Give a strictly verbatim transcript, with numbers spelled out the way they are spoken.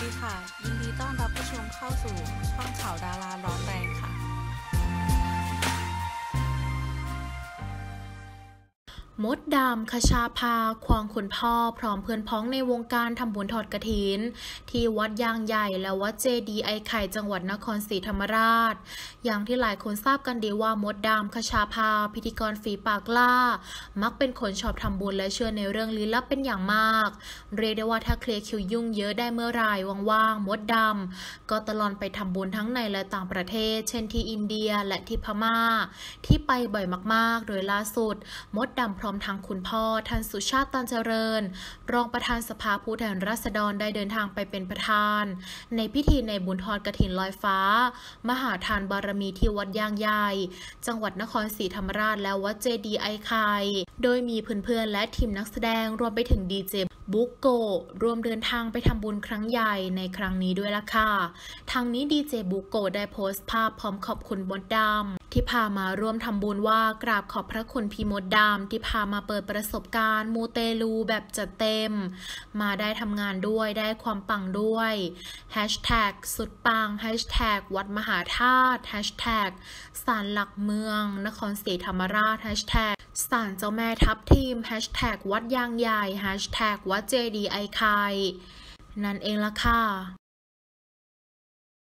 ดีค่ะยินดีต้อนรับผู้ชมเข้าสู่ช่องข่าวดาราร้อนแรงค่ะมดดำคชาภาควงคุณพ่อพร้อมเพื่อนพ้องในวงการทำบุญทอดกฐินที่วัดยางใหญ่และวัดเจดีย์ไอไข่จังหวัดนครศรีธรรมราชอย่างที่หลายคนทราบกันดีว่ามดดำคชาภาพิธีกรฝีปากกล้ามักเป็นคนชอบทำบุญและเชื่อในเรื่องลี้ลับเป็นอย่างมากเรียกได้ว่าถ้าเคลียร์คิวยุ่งเยอะได้เมื่อไรว่างๆมดดำก็ตลอดไปทำบุญทั้งในและต่างประเทศเช่นที่อินเดียและที่พม่าที่ไปบ่อยมากๆโดยล่าสุดมดดำพร้อมทางคุณพ่อท่านสุชาติตันเจริญรองประธานสภาผู้แทนราษฎรได้เดินทางไปเป็นประธานในพิธีในบุญทอดกฐินลอยฟ้ามหาทานบารมีที่วัดยางใหญ่จังหวัดนครศรีธรรมราชและวัดเจดีย์ไอไข่โดยมีเพื่อนๆและทีมนักแสดงรวมไปถึงดีเจบุกโกรวมเดินทางไปทำบุญครั้งใหญ่ในครั้งนี้ด้วยล่ะค่ะทางนี้ดีเจบุกโกได้โพสต์ภาพพร้อมขอบคุณมดดำที่พามาร่วมทำบุญว่ากราบขอบพระคุณพี่มดดำที่พามาเปิดประสบการณ์มูเตลูแบบจัดเต็มมาได้ทำงานด้วยได้ความปังด้วยแฮชแท็กสุดปังแฮชแท็กวัดมหาธาตุแฮชแท็กศาลหลักเมืองนครศรีธรรมราชแฮชแท็กศาลเจ้าแม่ทับทิมแฮชแท็กวัดยางใหญ่แฮชแท็กวัดเจดีย์ไอไข่นั่นเองล่ะค่ะ